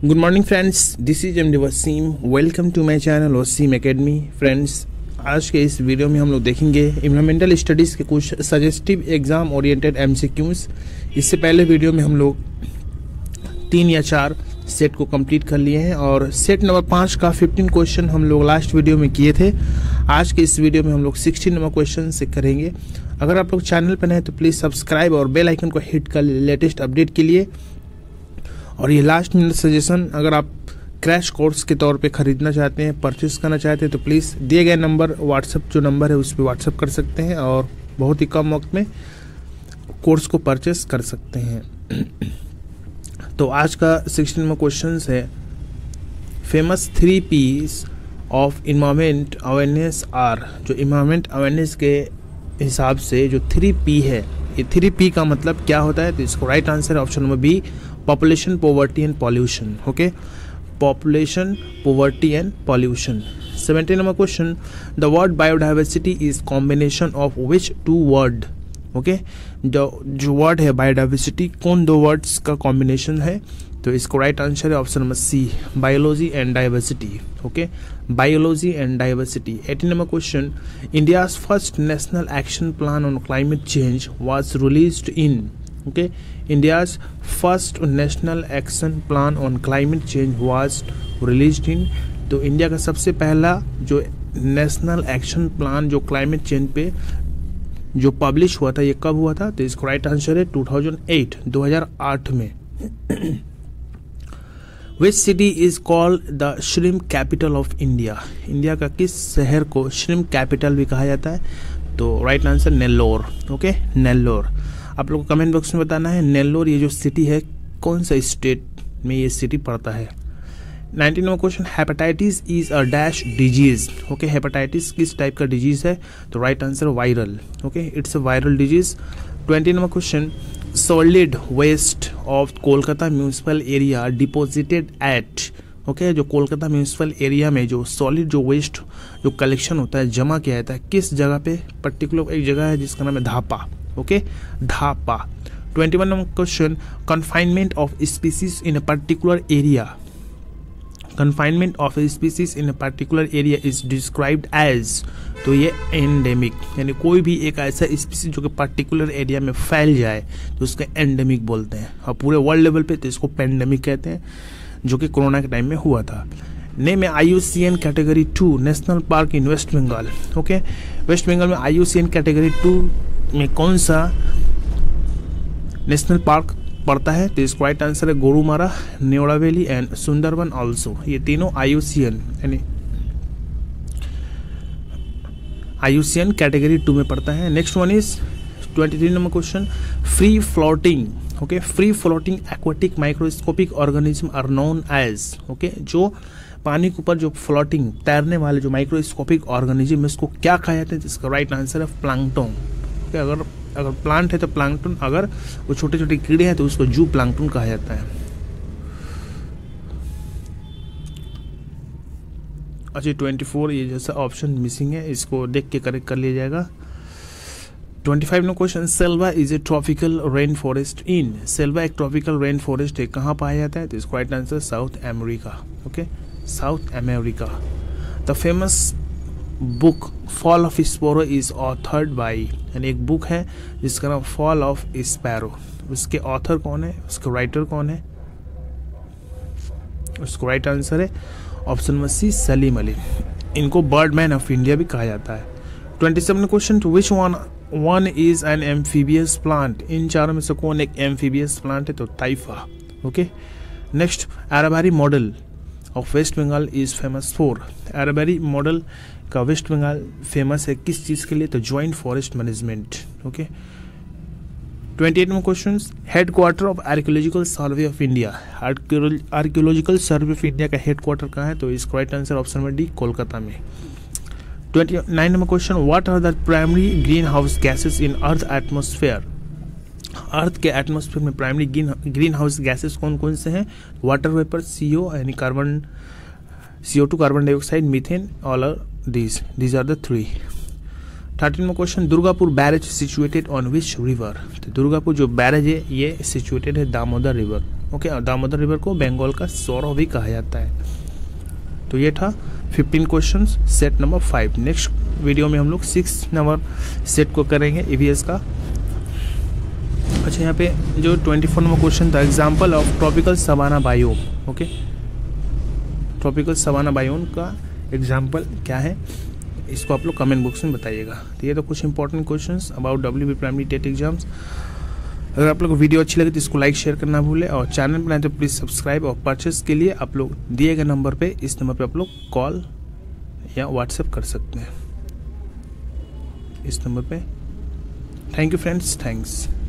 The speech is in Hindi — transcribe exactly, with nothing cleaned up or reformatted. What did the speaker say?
Good morning friends, this is M D Waseem. Welcome to my channel Waseem academy. Friends, आज के इस वीडियो में हम लोग देखेंगे इन्वायरमेंटल स्टडीज़ के कुछ सजेस्टिव एग्जाम ओरिएंटेड एमसीक्यूज। इससे पहले वीडियो में हम लोग तीन या चार सेट को कंप्लीट कर लिए हैं और सेट नंबर पाँच का फिफ्टीन क्वेश्चन हम लोग लास्ट वीडियो में किए थे। आज के इस वीडियो में हम लोग सिक्सटीन नंबर क्वेश्चन से करेंगे। अगर आप लोग चैनल पर नए तो प्लीज़ सब्सक्राइब और बेल आइकन को हिट कर लेटेस्ट अपडेट के लिए। और ये लास्ट मिनट सजेशन, अगर आप क्रैश कोर्स के तौर पे खरीदना चाहते हैं, परचेस करना चाहते हैं तो प्लीज़ दिए गए नंबर व्हाट्सएप जो नंबर है उस पर व्हाट्सएप कर सकते हैं और बहुत ही कम वक्त में कोर्स को परचेस कर सकते हैं। तो आज का सिक्सटीन में क्वेश्चन है, famous three piece of environment awareness are. जो इन्वायरमेंट अवेयरनेस के हिसाब से जो थ्री पी है, ये थ्री पी का मतलब क्या होता है? तो इसको राइट आंसर है option number B, population, poverty and pollution. Okay, population, poverty and pollution. Seventeen number question, the word biodiversity is combination of which two word. Okay, जो जो वर्ड है बायोडाइवर्सिटी, कौन दो वर्ड्स का कॉम्बिनेशन है? तो इसको राइट आंसर है option number C, biology and diversity. Okay, biology and diversity. Eighteen number question, India's first national action plan on climate change was released in. Okay, India's first national action plan on climate change was released in. तो इंडिया का सबसे पहला जो नेशनल एक्शन प्लान जो क्लाइमेट चेंज पे जो पब्लिश हुआ था, ये कब हुआ था? तो इसका राइट आंसर है टू थाउजेंड एट, दो हज़ार आठ में। Which city is called the shrimp capital of India. India का किस शहर को श्रिम्प कैपिटल भी कहा जाता है? तो right answer Nellore. Okay, Nellore. आप लोग को कमेंट बॉक्स में बताना है नेल्लोर ये जो सिटी है कौन सा स्टेट में ये सिटी पड़ता है। Nineteen number question, hepatitis is a dash disease. Okay, hepatitis किस टाइप का डिजीज है? तो right answer viral. Okay, it's a viral disease. Twenty number question, solid waste of Kolkata municipal area deposited at. Okay, जो कोलकाता म्यूनिसिपल एरिया में जो सॉलिड जो वेस्ट जो कलेक्शन होता है, जमा किया जाता है, किस जगह पे? पर्टिकुलर एक जगह है जिसका नाम है Dhapa. Okay, Dhapa. Twenty one number question, confinement of species in a particular area. Confinement of species in a particular area is described as. तो ये एंडेमिक, यानी कोई भी एक ऐसा स्पीसीज जो कि पर्टिकुलर एरिया में फैल जाए तो उसको एंडेमिक बोलते हैं। और पूरे वर्ल्ड लेवल पे तो इसको पेंडेमिक कहते हैं, जो कि कोरोना के टाइम में हुआ था। Name I U C N category two national park in West Bengal. Okay, West Bengal में I U C N category two में कौन सा नेशनल पार्क पड़ता है? तो इसका राइट आंसर है Gorumara, Neora valley and Sundarban also. ये तीनों आई यू सी एन यानी I U C N category two में पड़ता है। Next one is twenty three number question, free floating. Okay, free floating aquatic microscopic organism are known as. Okay, जो पानी के ऊपर जो फ्लोटिंग तैरने वाले जो माइक्रोस्कोपिक ऑर्गेनिज्म, इसको क्या कहा जाता है? जिसका राइट आंसर है प्लैंकटन। ओके, अगर अगर प्लांट है तो प्लैंकटन, अगर वो छोटे छोटे कीड़े हैं तो उसको जू प्लैंकटन कहा जाता है। अच्छा, ट्वेंटी फोर ये जैसा ऑप्शन मिसिंग है, इसको देख के करेक्ट कर लिया जाएगा। Twenty five no question, selva is a tropical rain forest in. Selva एक ट्रॉपिकल रेन फॉरेस्ट है, कहाँ पाया जाता है? तो इसका right answer South America. Okay, South America. The famous book fall of sparrow is authored by, यानी एक बुक है जिसका नाम फॉल ऑफ स्पैरो। उसके ऑथर कौन है? उसके राइटर कौन है? उसको राइट आंसर है option number C, Salim Ali. इनको बर्डमैन ऑफ इंडिया भी कहा जाता है। Twenty seven question, to which one one is an amphibious plant. इन चारों में से कौन एक एम्फीबियस प्लांट है? तो ताइफा। Okay, next, Arabari model of West Bengal is famous for. Arabari model का वेस्ट बंगाल फेमस है किस चीज़ के लिए? तो joint forest management. Okay, twenty eight में question, headquarter of archaeological survey of India. Archaeological survey of India का हेडक्वार्टर कहाँ है? तो इसका right answer option number D, Kolkata में। Twenty nine number question, what are the primary green house gases in earth atmosphere. Earth के एटमोस्फेयर में प्राइमरी ग्रीन हाउस गैसेस कौन कौन से हैं? वाटर वेपर, सीओ यानी carbon, CO two, carbon dioxide, methane, all are these these are the three। Thirteen में question, Durgapur barrage situated on which river. तो दुर्गापुर जो बैरेज है ये सिचुएटेड है दामोदर रिवर। ओके, और दामोदर रिवर को बंगाल का सौरव भी कहा जाता है। तो ये था fifteen questions set number five. Next video में हम लोग सिक्स नंबर सेट को करेंगे ईवीएस का। अच्छा, यहाँ पे जो ट्वेंटी फोर नंबर क्वेश्चन था, example of tropical savanna biome. Okay, tropical savanna biome का एग्जाम्पल क्या है, इसको आप लोग कमेंट बॉक्स में बताइएगा। तो ये तो कुछ important questions about WB primary TET exams. अगर आप लोग को वीडियो अच्छी लगे तो इसको लाइक शेयर करना भूले, और चैनल बनाए तो प्लीज़ सब्सक्राइब। और परचेस के लिए आप लोग दिए गए नंबर पे, इस नंबर पे आप लोग कॉल या व्हाट्सएप कर सकते हैं, इस नंबर पे। Thank you friends, thanks.